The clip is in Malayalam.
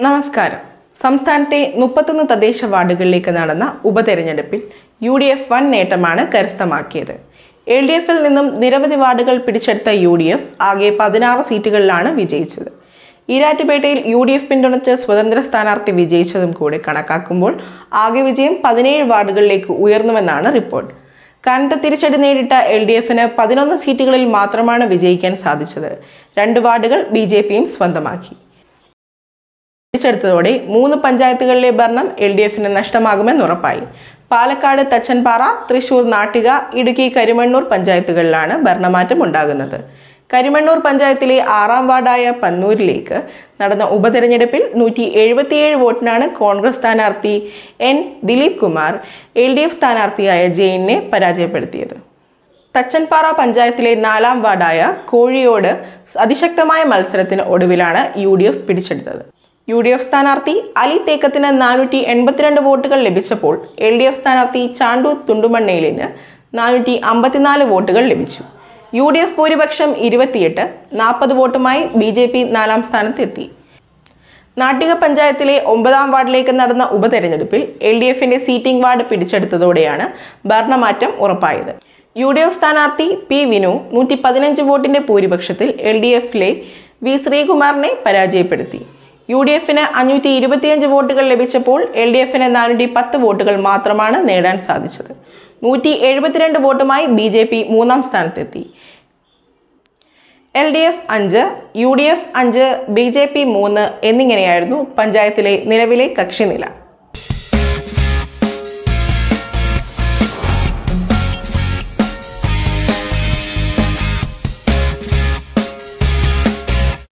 നമസ്കാരം. സംസ്ഥാനത്തെ 31 തദ്ദേശ വാർഡുകളിലേക്ക് നടന്ന ഉപതെരഞ്ഞെടുപ്പിൽ UDF വൻ നേട്ടമാണ് കരസ്ഥമാക്കിയത്. LDFിൽ നിന്നും നിരവധി വാർഡുകൾ പിടിച്ചെടുത്ത UDF ആകെ 16 സീറ്റുകളിലാണ് വിജയിച്ചത്. ഈരാറ്റുപേട്ടയിൽ UDF പിന്തുണച്ച് സ്വതന്ത്ര സ്ഥാനാർത്ഥി വിജയിച്ചതും കൂടെ കണക്കാക്കുമ്പോൾ ആകെ വിജയം 17 വാർഡുകളിലേക്ക് ഉയർന്നുവെന്നാണ് റിപ്പോർട്ട്. കനത്ത തിരിച്ചടി നേരിട്ട LDFിന് 11 സീറ്റുകളിൽ മാത്രമാണ് വിജയിക്കാൻ സാധിച്ചത്. 2 വാർഡുകൾ BJPയും സ്വന്തമാക്കി. പിടിച്ചെടുത്തതോടെ 3 പഞ്ചായത്തുകളിലെ ഭരണം LDFിന് നഷ്ടമാകുമെന്ന് ഉറപ്പായി. പാലക്കാട് തച്ചൻപാറ, തൃശൂർ നാട്ടിക, ഇടുക്കി കരിമണ്ണൂർ പഞ്ചായത്തുകളിലാണ് ഭരണമാറ്റം ഉണ്ടാകുന്നത്. കരിമണ്ണൂർ പഞ്ചായത്തിലെ 6ാം വാർഡായ പന്നൂരിലേക്ക് നടന്ന ഉപതെരഞ്ഞെടുപ്പിൽ 177 വോട്ടിനാണ് കോൺഗ്രസ് സ്ഥാനാർത്ഥി N ദിലീപ് കുമാർ LDF സ്ഥാനാർത്ഥിയായ ജെയിനെ പരാജയപ്പെടുത്തിയത്. തച്ചൻപാറ പഞ്ചായത്തിലെ 4ാം വാർഡായ കോഴിയോട് അതിശക്തമായ മത്സരത്തിന് ഒടുവിലാണ് UDF പിടിച്ചെടുത്തത്. UDF സ്ഥാനാർത്ഥി അലി തേക്കത്തിന് 482 വോട്ടുകൾ ലഭിച്ചപ്പോൾ LDF സ്ഥാനാർത്ഥി ചാണ്ടു തുണ്ടുമണ്ണയിലിന് 454 വോട്ടുകൾ ലഭിച്ചു. UDF ഭൂരിപക്ഷം 28, 40 വോട്ടുമായി BJP 4ാം സ്ഥാനത്തെത്തി. നാട്ടിക പഞ്ചായത്തിലെ 9ാം വാർഡിലേക്ക് നടന്ന ഉപതെരഞ്ഞെടുപ്പിൽ LDFിന്റെ സീറ്റിംഗ് വാർഡ് പിടിച്ചെടുത്തതോടെയാണ് ഭരണമാറ്റം ഉറപ്പായത്. UDF സ്ഥാനാർത്ഥി P വിനു 115 വോട്ടിന്റെ ഭൂരിപക്ഷത്തിൽ LDFിലെ V ശ്രീകുമാറിനെ പരാജയപ്പെടുത്തി. UDFിന് 525 വോട്ടുകൾ ലഭിച്ചപ്പോൾ LDFിന് 410 വോട്ടുകൾ മാത്രമാണ് നേടാൻ സാധിച്ചത്. 172 വോട്ടുമായി BJP 3ാം സ്ഥാനത്തെത്തി. LDF 5, UDF 5, BJP 3 എന്നിങ്ങനെയായിരുന്നു പഞ്ചായത്തിലെ നിലവിലെ കക്ഷിനില.